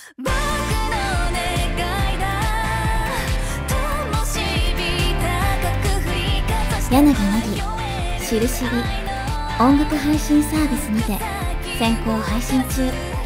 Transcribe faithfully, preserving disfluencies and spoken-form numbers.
僕の願いだ。灯火高く振りかざして柳凪しるしり音楽配信サービスにて先行配信中。